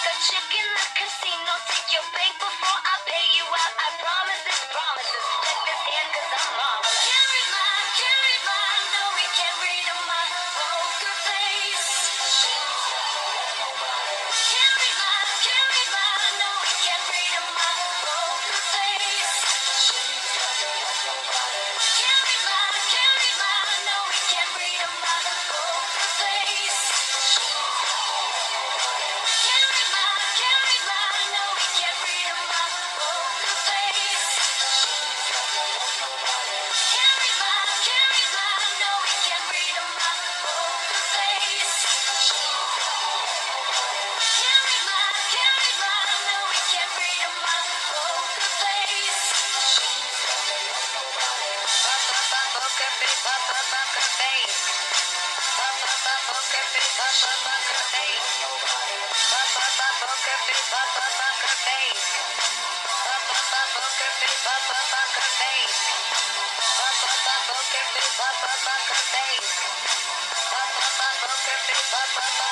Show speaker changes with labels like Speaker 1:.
Speaker 1: a chick in the casino. Take your bank before I pay you out. I promise this promises. Check this hand cause I'm marvelous. Can't read mine, no we can't read my poker face. Can't read mine, no we can't read my poker face. Can't read mine, no we can't read my poker face. Can't read mine, no we can't read my poker face. Can't read mine, no we can't read my poker face. Can't read mine, no we can't read my poker face. Poker face, poker face. Poker face, poker face. Poker face, poker face. Poker face, poker face. Poker face, poker face. Poker face,